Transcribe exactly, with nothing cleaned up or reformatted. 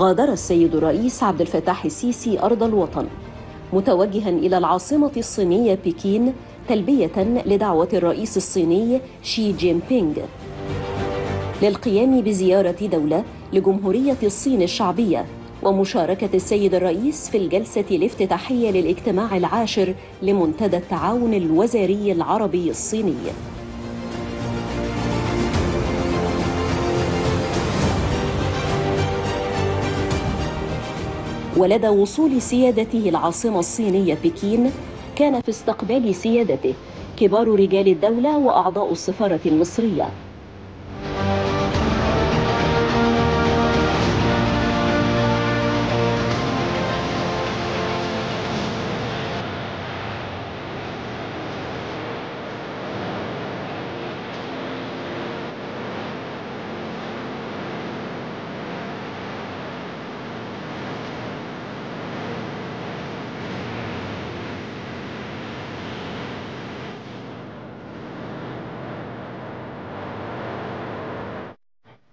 غادر السيد الرئيس عبد الفتاح السيسي أرض الوطن متوجها إلى العاصمة الصينية بكين تلبية لدعوة الرئيس الصيني شي جين بينغ للقيام بزيارة دولة لجمهورية الصين الشعبية ومشاركة السيد الرئيس في الجلسة الافتتاحية للاجتماع العاشر لمنتدى التعاون الوزاري العربي الصيني. ولدى وصول سيادته العاصمة الصينية بكين كان في استقبال سيادته كبار رجال الدولة وأعضاء السفارة المصرية